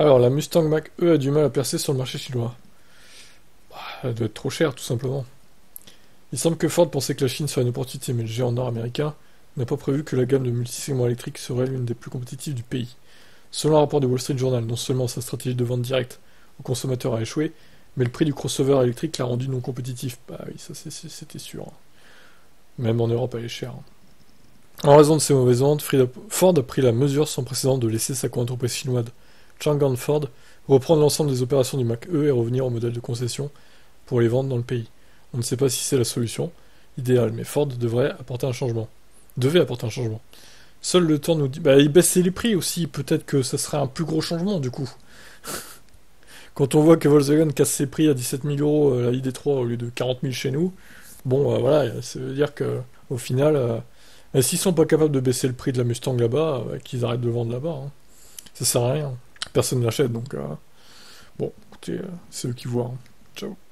Alors, la Mustang Mach-E a du mal à percer sur le marché chinois. Bah, elle doit être trop chère, tout simplement. Il semble que Ford pensait que la Chine serait une opportunité, mais le géant nord-américain n'a pas prévu que la gamme de multisegments électriques serait l'une des plus compétitives du pays. Selon un rapport du Wall Street Journal, non seulement sa stratégie de vente directe aux consommateurs a échoué, mais le prix du crossover électrique l'a rendu non compétitif. Bah oui, ça c'était sûr. Même en Europe, elle est chère. En raison de ces mauvaises ventes, Ford a pris la mesure sans précédent de laisser sa co-entreprise chinoise Chang'an Ford reprendre l'ensemble des opérations du Mach-E et revenir au modèle de concession pour les ventes dans le pays. On ne sait pas si c'est la solution idéale, mais Ford devrait apporter un changement. Devait apporter un changement. Seul le temps nous dit... Bah, il baissait les prix aussi, peut-être que ça serait un plus gros changement, du coup. Quand on voit que Volkswagen casse ses prix à 17 000 euros la ID3 au lieu de 40 000 chez nous, bon, voilà, ça veut dire que au final, s'ils sont pas capables de baisser le prix de la Mustang là-bas, qu'ils arrêtent de vendre là-bas. Hein. Ça sert à rien. Personne n'achète, donc bon, écoutez, c'est eux qui voient. Hein. Ciao.